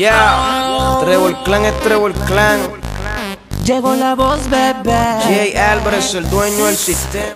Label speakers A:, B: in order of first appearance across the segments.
A: Yeah, Trevor Clan es Trevor Clan.
B: Llegó la voz, bebé.
A: Jay Álvarez, el dueño del sistema.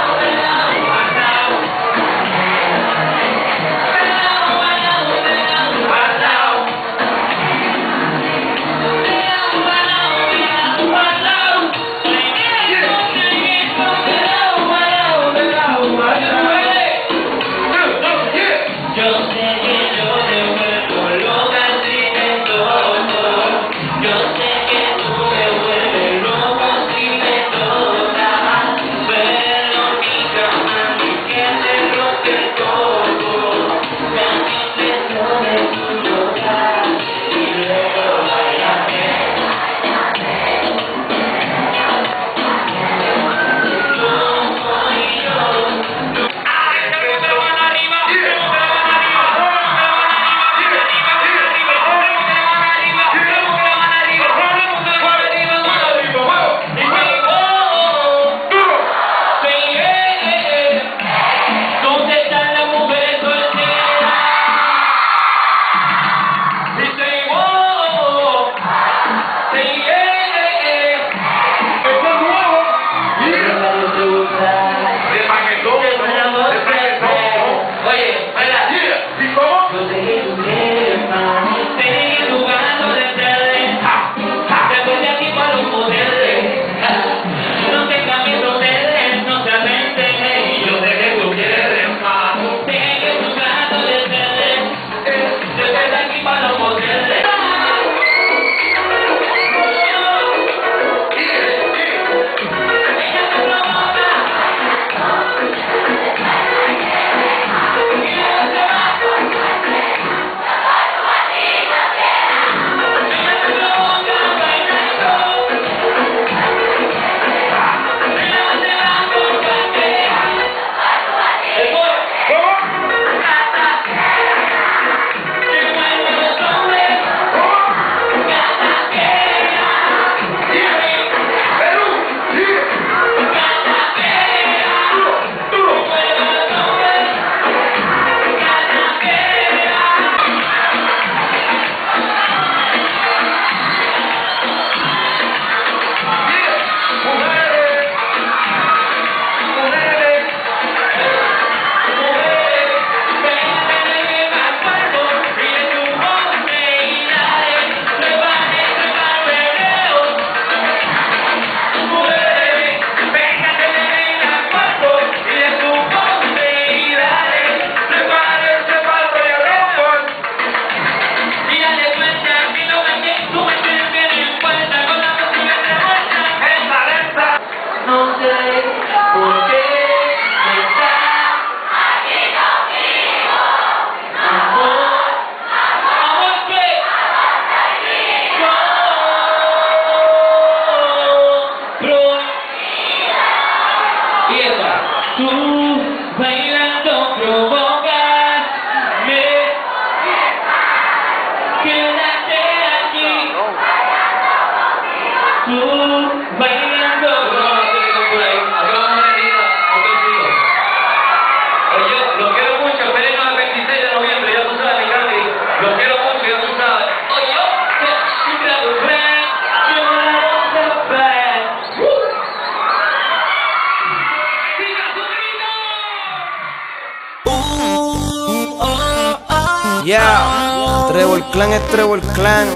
A: Yeah, Trevor Clan es Trevor Clan.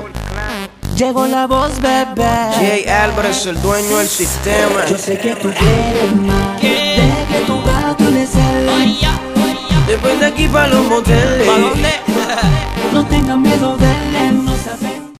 B: Llegó la voz, bebé.
A: Jay Álvarez, el dueño del sistema.
B: Yo sé que tú quieres más. Deja que tu gato le cele.
A: Después de aquí pa' los moteles.
B: No tengas miedo de él, no.